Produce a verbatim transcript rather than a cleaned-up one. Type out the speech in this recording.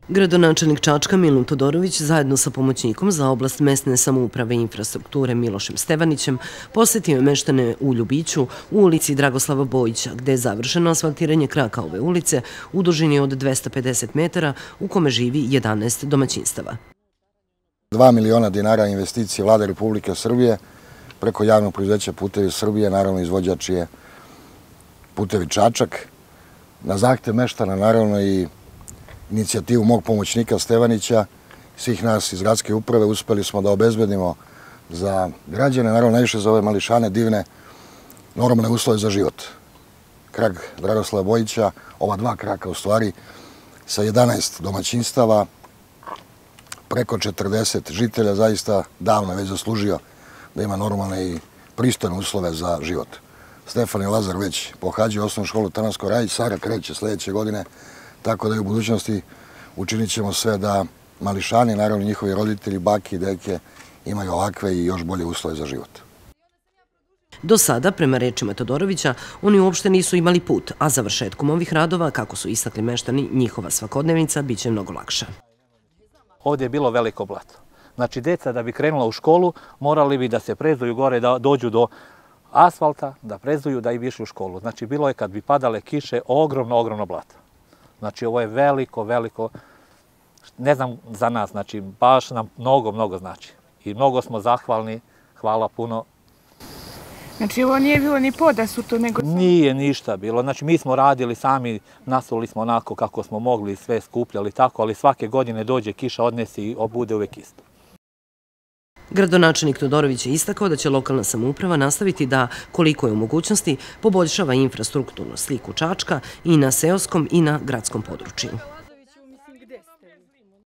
Gradonačelnik Čačka Milan Todorović zajedno sa pomoćnikom za oblast mesne samouprave i infrastrukture Milošem Stevanićem posetio je meštane u Ljubiću u ulici Dragoslava Bojića, gde je završeno asfaltiranje kraka ove ulice u dužini od dvesta pedeset metara u kome živi jedanaest domaćinstava. Dva miliona dinara investicije Vlade Republike Srbije preko javnog preduzeća Putevi Srbije, naravno izvođač je Putevi Čačak. Na zahtev meštana, naravno i inicijativu mog pomoćnika Stevanića, svih nas iz gradske uprave, uspeli smo da obezbedimo za građane, naravno najviše za ove mališane divne, normalne uslove za život. Krak Dragoslava Bojića, ova dva kraka u stvari, sa jedanaest domaćinstava, preko četrdeset žitelja, zaista davno je već zaslužio da ima normalne i pristojne uslove za život. Stefan i Lazar već pohađaju osnovnu školu Tanasco Rajić, Sara kreće sledeće godine, tako da i u budućnosti učinit ćemo sve da mališani, naravno njihovi roditelji, bake i deke, imaju ovakve i još bolje uslove za život. Do sada, prema rečima Todorovića, oni uopšte nisu imali put, a završetkom ovih radova, kako su istakli meštani, njihova svakodnevnica biće mnogo lakša. Ovdje je bilo veliko blato. Znači, deca da bi krenula u školu, morali bi da se prezuju gore, da dođu do asfalta, da prezuju, da i bi išli u školu. Znači, bilo je kad bi padale kiše ogromno, ogromno blato. Znači, ovo je veliko, veliko, ne znam za nas, znači, baš nam mnogo, mnogo znači. I mnogo smo zahvalni, hvala puno. Znači, ovo nije bilo ni podasuto, nego... Nije ništa bilo. Znači, mi smo radili sami, nasuli smo onako kako smo mogli, sve skupljali tako, ali svake godine dođe kiša, odnesi i bude uvek isto. Gradonačelnik Todorović je istakao da će lokalna samouprava nastaviti da, koliko je u mogućnosti, poboljšava infrastrukturnu sliku Čačka i na seoskom i na gradskom području.